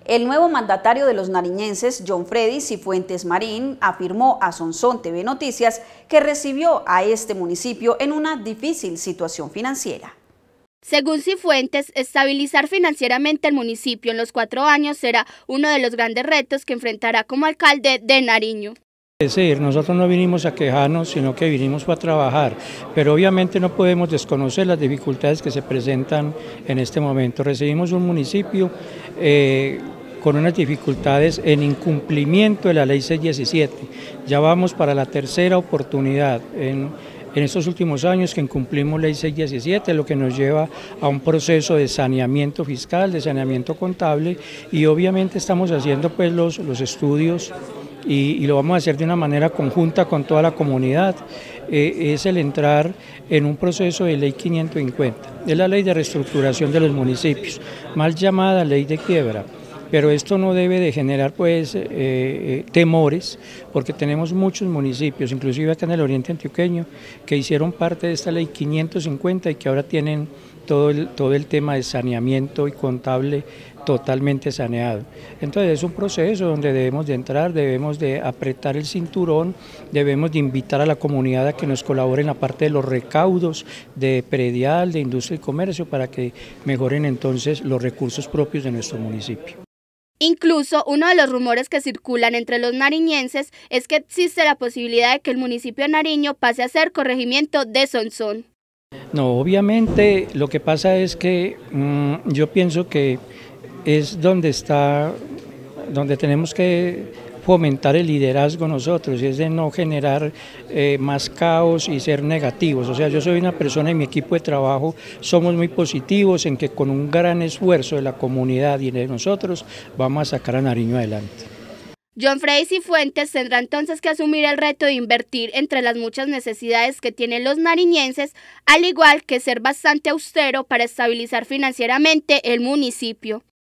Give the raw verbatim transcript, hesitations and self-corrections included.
El nuevo mandatario de los nariñenses, John Freddy Cifuentes Marín, afirmó a Sonsón T V Noticias que recibió a este municipio en una difícil situación financiera. Según Cifuentes, estabilizar financieramente el municipio en los cuatro años será uno de los grandes retos que enfrentará como alcalde de Nariño. Es decir, nosotros no vinimos a quejarnos, sino que vinimos para trabajar, pero obviamente no podemos desconocer las dificultades que se presentan en este momento. Recibimos un municipio eh, con unas dificultades en incumplimiento de la ley seiscientos diecisiete. Ya vamos para la tercera oportunidad en, en estos últimos años que incumplimos ley seiscientos diecisiete, lo que nos lleva a un proceso de saneamiento fiscal, de saneamiento contable, y obviamente estamos haciendo pues los, los estudios Y, y lo vamos a hacer de una manera conjunta con toda la comunidad, eh, es el entrar en un proceso de ley quinientos cincuenta, es la ley de reestructuración de los municipios, mal llamada ley de quiebra, pero esto no debe de generar pues eh, eh, temores, porque tenemos muchos municipios, inclusive acá en el oriente antioqueño, que hicieron parte de esta ley quinientos cincuenta y que ahora tienen todo el, todo el tema de saneamiento y contable totalmente saneado. Entonces es un proceso donde debemos de entrar, debemos de apretar el cinturón, debemos de invitar a la comunidad a que nos colabore en la parte de los recaudos de predial, de industria y comercio, para que mejoren entonces los recursos propios de nuestro municipio. Incluso uno de los rumores que circulan entre los nariñenses es que existe la posibilidad de que el municipio de Nariño pase a ser corregimiento de Sonsón. No, obviamente lo que pasa es que mmm, yo pienso que es donde está, donde tenemos que fomentar el liderazgo nosotros, y es de no generar eh, más caos y ser negativos. O sea, yo soy una persona y mi equipo de trabajo somos muy positivos en que con un gran esfuerzo de la comunidad y de nosotros vamos a sacar a Nariño adelante. John Freddy Cifuentes tendrá entonces que asumir el reto de invertir entre las muchas necesidades que tienen los nariñenses, al igual que ser bastante austero para estabilizar financieramente el municipio.